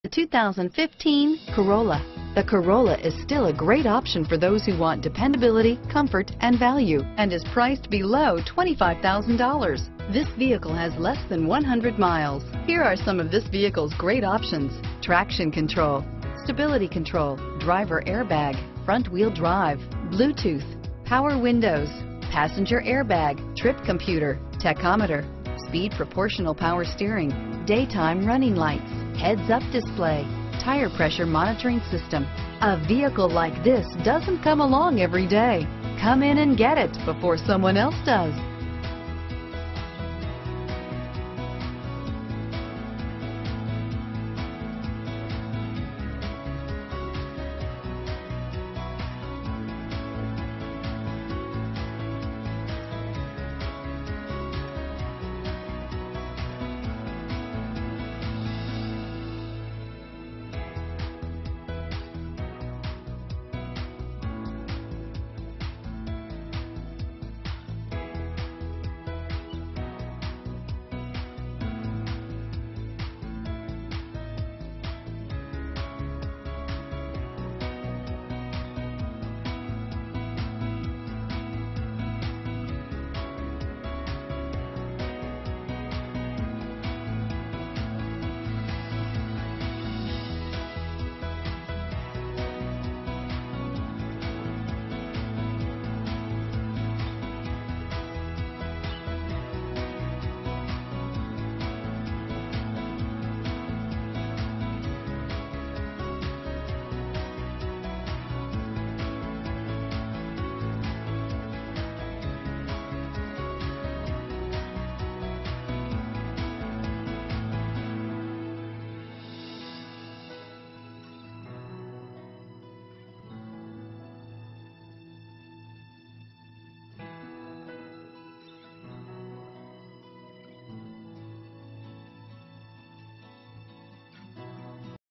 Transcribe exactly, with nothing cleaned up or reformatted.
The two thousand fifteen Corolla. The Corolla is still a great option for those who want dependability, comfort, and value, and is priced below twenty-five thousand dollars. This vehicle has less than one hundred miles. Here are some of this vehicle's great options: traction control, stability control, driver airbag, front wheel drive, Bluetooth, power windows, passenger airbag, trip computer, tachometer, speed proportional power steering, daytime running lights, heads-up display, tire pressure monitoring system. A vehicle like this doesn't come along every day. Come in and get it before someone else does.